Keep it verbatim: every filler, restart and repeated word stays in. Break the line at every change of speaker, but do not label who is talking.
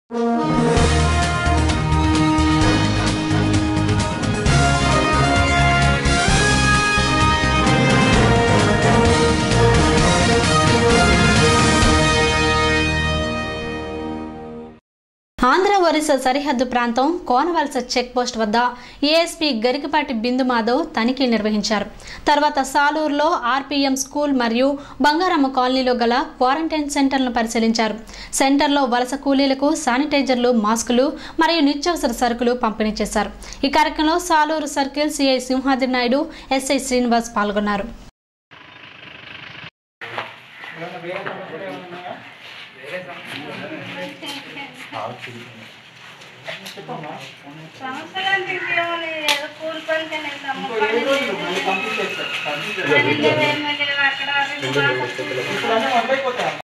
ఆంధ్ర ఒరిస్సా సరిహద్దు ప్రాంతం Konavalasa check post వద్ద ఏఎస్పీ గరికపాటి బిందు మాధవ్ తనిఖీ నిర్వహించారు. తర్వాత సాలూరులో ఆర్పీఎం స్కూల్ మరియు బంగారమ్మ కాలనీలో గల క్వారంటైన్ సెంటర్లను పరిశీలించారు. సెంటర్లో వలస కూలీలకు శానిటైజర్లు, మాస్కులు మరియు నిత్యావసర సరుకులు పంపిణీ చేశారు. ఈ కార్యక్రమంలో Saluru circle CI Simhadri Naidu, SI Srinivas పాల్గొన్నారు.
సంవత్సరానికి